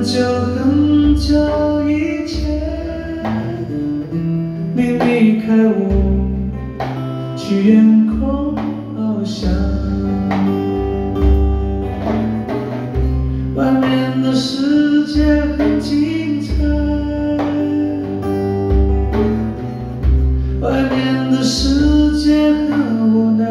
久很久以前，你离开我，去远空翱翔。外面的世界很精彩，外面的世界很无奈。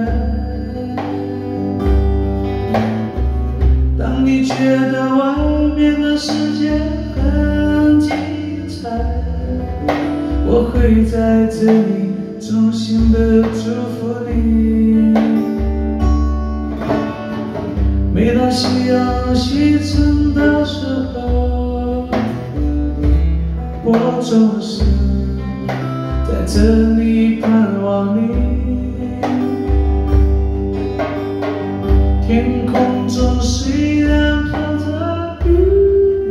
当你觉得外面的世界很精彩，我会在这里衷心的祝福你。每当夕阳西沉的时候，我总是在这里盼望你。天空中虽然飘着雨，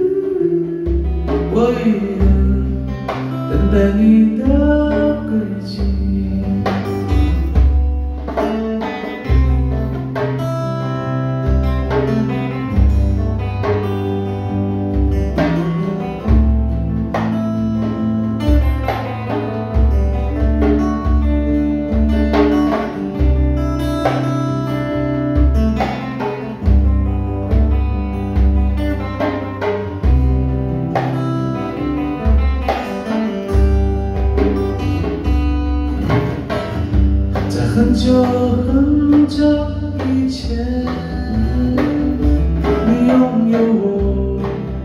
我依然等待你的归期。很久很久以前，你拥有我，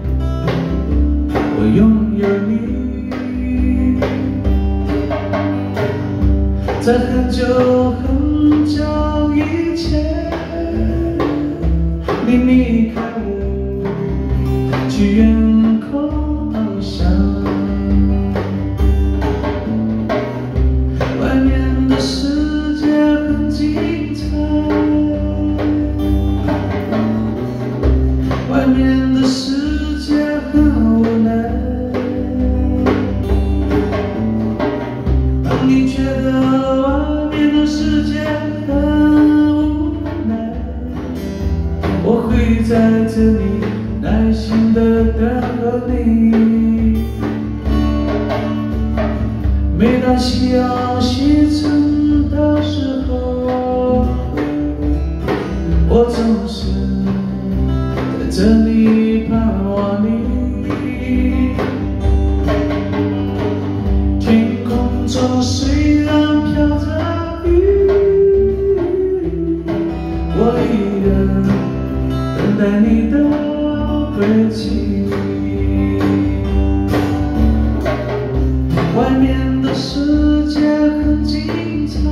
我拥有你。在很久很久以前，你离开我，去远空翱翔。外面的世界很精彩，外面的世界很无奈。当你觉得外面的世界很无奈，我会在这里耐心的等候你。每当夕阳西沉的时候，我总是在这里盼望你。天空中虽然飘着雨，我依然等待你的归期。外面的世界很精彩，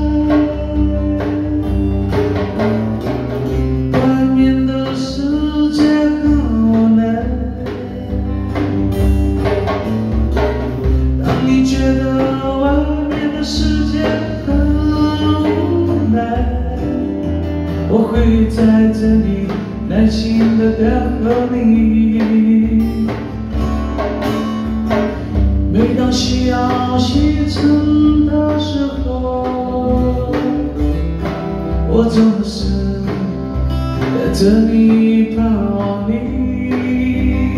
外面的世界很无奈。当你觉得外面的世界很无奈，我会在这里耐心的等候你。每当夕阳西沉的时候，我总是在这里盼望你。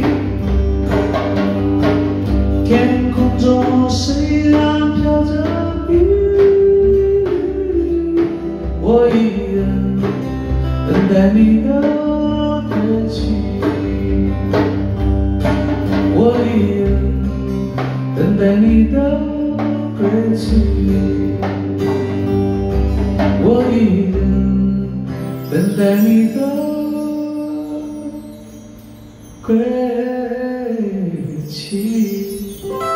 天空中虽然飘着雨，我依然等待你的归期。我依然等待你的归期，我依然等待你的归期。